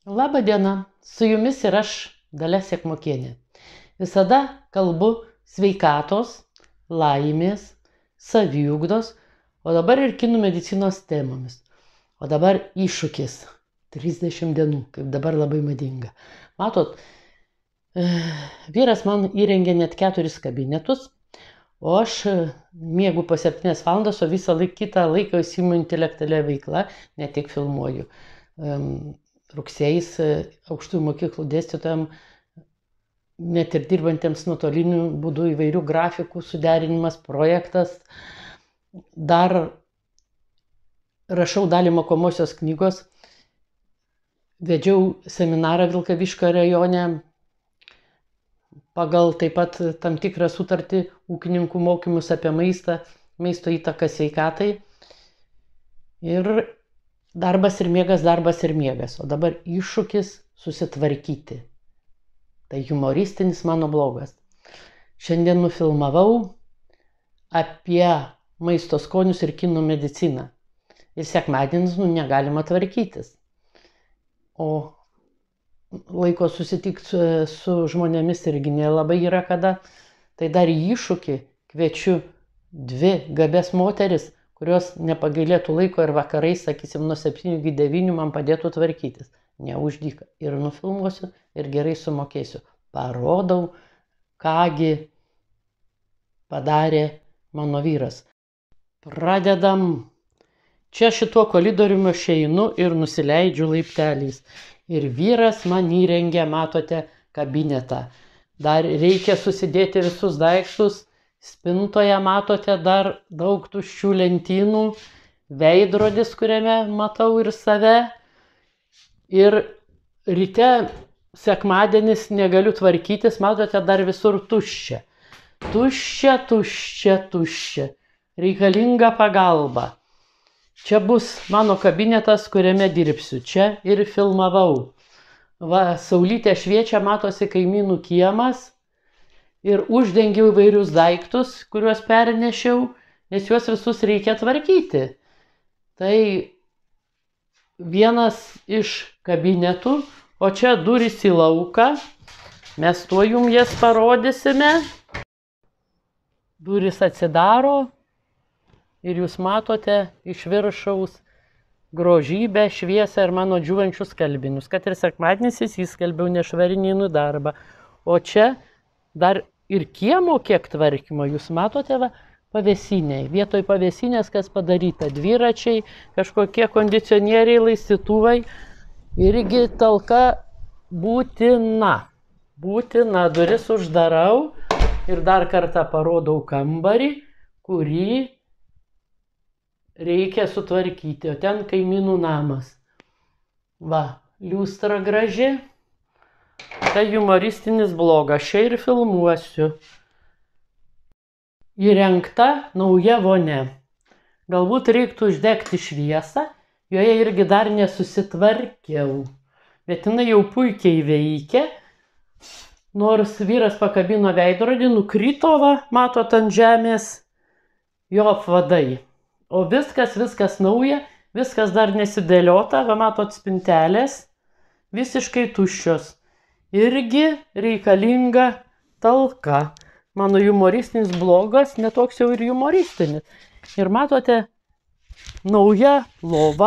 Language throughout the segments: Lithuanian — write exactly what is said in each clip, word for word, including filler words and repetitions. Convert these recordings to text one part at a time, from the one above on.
Labą dieną, su jumis ir aš, Dalia Sekmokienė. Visada kalbu sveikatos, laimės, saviugdos, o dabar ir kinų medicinos temomis. O dabar iššūkis - trisdešimt dienų, kaip dabar labai madinga. Matot, vyras man įrengė net keturis kabinetus, o aš miegu po septynias valandas, o visą laik, kitą laiką užsiimu intelektualia veikla, ne tik filmuoju. Rugsėjais aukštųjų mokyklų dėstytojams, net ir dirbantiems nuotoliniu būdu, įvairių grafikų suderinimas, projektas. Dar rašau dalį mokomosios knygos, vedžiau seminarą Vilkaviškio rajone, pagal taip pat tam tikrą sutartį ūkininkų mokymus apie maistą, maisto įtaką sveikatai. Ir darbas ir miegas, darbas ir miegas. O dabar iššūkis susitvarkyti. Tai humoristinis mano blogas. Šiandien nufilmavau apie maisto skonius ir kinų mediciną. Ir sekmadienis nu, negalima tvarkytis. O laiko susitikti su, su žmonėmis irgi nelabai yra kada. Tai dar į iššūkį kviečiu dvi gabes moteris, kurios nepagailėtų laiko ir vakarais, sakysim, nuo septynių iki devynių man padėtų tvarkytis. Ne už dyką. Ir nufilmuosiu, ir gerai sumokėsiu. Parodau, kągi padarė mano vyras. Pradedam. Čia šituo koridoriumi aš einu ir nusileidžiu laipteliais. Ir vyras man įrengė, matote, kabinetą. Dar reikia susidėti visus daiktus. Spintoje matote dar daug tuščių lentynų, veidrodis, kuriame matau ir save. Ir ryte, sekmadienis, negaliu tvarkytis, matote, dar visur tuščia. Tuščia, tuščia, tuščia. Reikalinga pagalba. Čia bus mano kabinetas, kuriame dirbsiu. Čia ir filmavau. Va, saulytė šviečia, matosi kaimynų kiemas. Ir uždengiau įvairius daiktus, kuriuos pernešiau, nes juos visus reikia tvarkyti. Tai vienas iš kabinetų, o čia durys į lauką. Mes tuo jums jas parodysime. Durys atsidaro ir jūs matote iš viršaus grožybę, šviesą ir mano džiūvančius skalbinius. Kad ir sekmadienis įsiskalbiau, nešvarinį į darbą. O čia dar ir kiemo kiek tvarkymo, jūs matote, va, pavėsiniai. Vietoj pavėsinės kas padaryta? Dviračiai, kažkokie kondicionieriai, laistytuvai. Irgi talka būtina. Būtina, duris uždarau ir dar kartą parodau kambarį, kurį reikia sutvarkyti. O ten kaimynų namas. Va, liustra graži. Tai humoristinis blogas, čia ir filmuosiu. Įrengta nauja vonia. Galbūt reiktų uždegti šviesą, joje irgi dar nesusitvarkiau. Bet jinai jau puikiai veikia. Nors vyras pakabino veidrodį, nukrito, va, matot ant žemės jo apvadai. O viskas, viskas nauja, viskas dar nesidėliota, va, matot spintelės, visiškai tuščios. Irgi reikalinga talka. Mano humoristinis blogas, netoks jau ir humoristinis. Ir matote, nauja lova.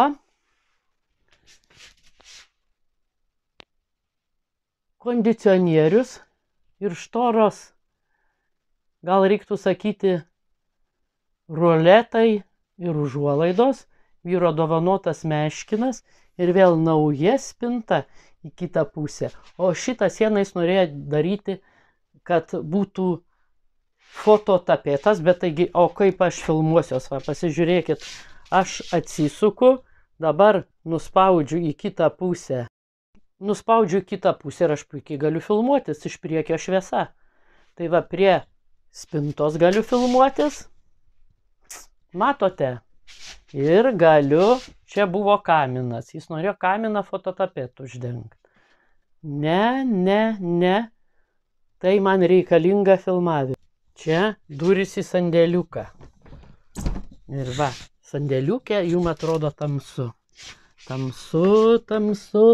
Kondicionierius ir štoros, gal reiktų sakyti, roletai ir užuolaidos. Vyro dovanotas meškinas ir vėl nauja spinta į kitą pusę. O šitą sieną jis norėjo daryti, kad būtų fototapetas, bet taigi, o kaip aš filmuosios, va, pasižiūrėkit, aš atsisuku, dabar nuspaudžiu į kitą pusę. Nuspaudžiu į kitą pusę ir aš puikiai galiu filmuotis, iš priekio šviesa. Tai va, prie spintos galiu filmuotis. Matote? Ir galiu, čia buvo kaminas, jis norėjo kaminą fototapetų uždengti. Ne, ne, ne, tai man reikalinga filmavimą. Čia durys į sandėliuką. Ir va, sandėliukė jums atrodo tamsu. Tamsu, tamsu,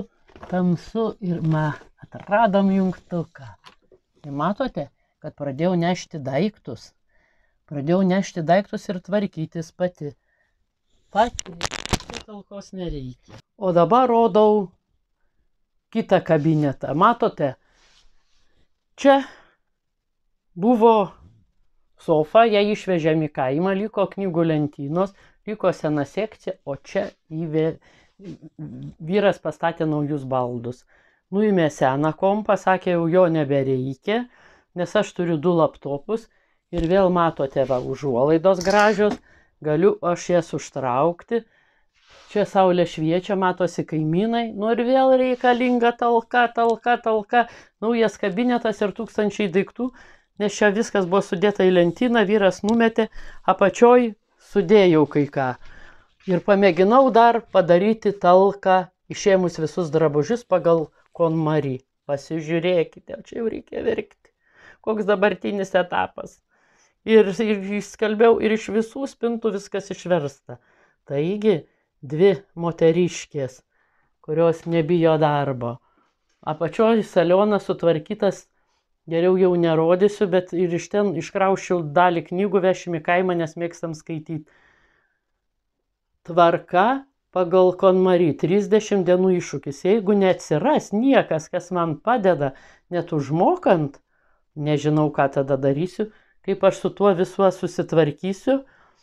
tamsu ir ma, atradom jungtuką. Ir matote, kad pradėjau nešti daiktus. Pradėjau nešti daiktus ir tvarkytis pati. Pati, čia talkos nereikia. O dabar rodau kitą kabinetą. Matote, čia buvo sofa, ją išvežėm į kaimą, liko knygų lentynos, liko sena sekcija, o čia įvė... vyras pastatė naujus baldus. Nuėmė seną kompą, sakė, jau jo nebereikia, nes aš turiu du laptopus ir vėl matote, va, užuolaidos gražios, galiu aš jas užtraukti. Čia saulė šviečia, matosi kaimynai, nu ir vėl reikalinga talka, talka, talka, naujas kabinetas ir tūkstančiai daiktų, nes čia viskas buvo sudėta į lentyną, vyras numetė, apačioj sudėjau kai ką. Ir pamėginau dar padaryti talką, išėmus visus drabužius pagal KonMari. Pasižiūrėkite, čia jau reikia verkti. Koks dabartinis etapas. Ir, ir išskalbiau, ir iš visų spintų viskas išversta. Taigi, dvi moteriškės, kurios nebijo darbo. Apačioj salionas sutvarkytas, geriau jau nerodysiu, bet ir iš ten iškrauščiau dalį knygų, vešim į kaimą, nes mėgstam skaityti. Tvarka pagal KonMari, trisdešimt dienų iššūkis. Jeigu neatsiras niekas, kas man padeda, net užmokant, nežinau, ką tada darysiu, kaip aš su tuo visuo susitvarkysiu.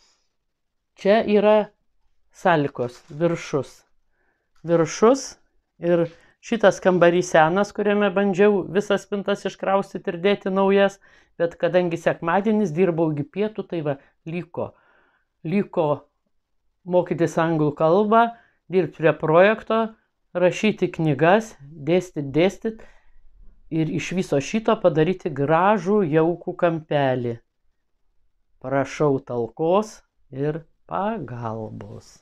Čia yra salkos, viršus. Viršus ir šitas kambarys senas, kuriame bandžiau visas spintas iškraustyti ir dėti naujas, bet kadangi sekmadienis dirbau iki pietų, tai va, liko. Liko mokytis anglų kalbą, dirbti prie projekto, rašyti knygas, dėstyti, dėstyti ir iš viso šito padaryti gražų jaukų kampelį. Prašau talkos ir pagalbos.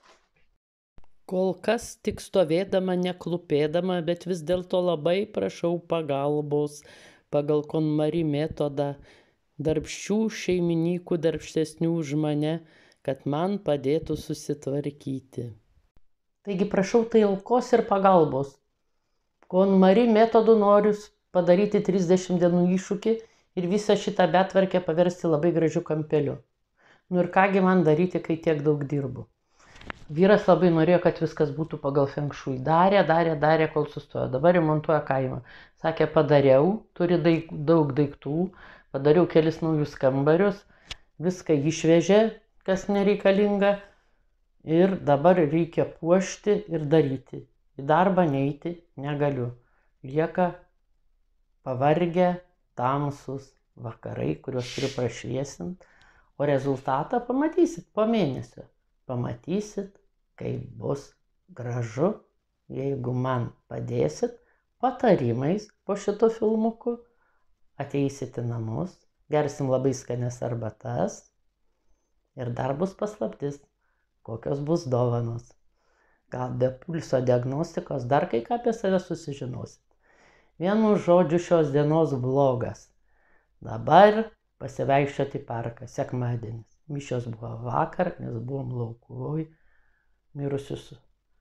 Kol kas tik stovėdama, neklupėdama, bet vis dėlto labai prašau pagalbos pagal KonMari metodą, darbščių šeimininkų, darbštesnių už mane, kad man padėtų susitvarkyti. Taigi prašau talkos ir pagalbos. KonMari metodu noriu padaryti trisdešimt dienų iššūkį ir visą šitą betvarkę paversti labai gražiu kampeliu. Nu ir kągi man daryti, kai tiek daug dirbu. Vyras labai norėjo, kad viskas būtų pagal feng shui. Darė, darė, darė, kol sustojo. Dabar remontuoja kaimą. Sakė, padariau, turi daug, daug daiktų, padariau kelis naujus kambarius, viską išvežė, kas nereikalinga, ir dabar reikia puošti ir daryti. Į darbą neiti negaliu. Lieka pavargę, tamsus vakarai, kuriuos turiu prašviesinti, o rezultatą pamatysit po mėnesio. Pamatysit, kaip bus gražu, jeigu man padėsit patarimais po šito filmuku, ateisit į namus, gersim labai skanias arbatas, ir dar bus paslaptis, kokios bus dovanos. Gal be pulso diagnostikos dar kai ką apie save susižinosit. Vienu žodžiu šios dienos vlogas. Dabar pasivaikščioti į parką, sekmadienis. Mišios buvo vakar, nes buvom laukoj mirusius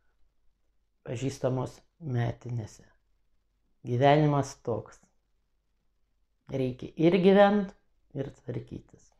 pažįstamos metinėse. Gyvenimas toks. Reikia ir gyventi, ir tvarkytis.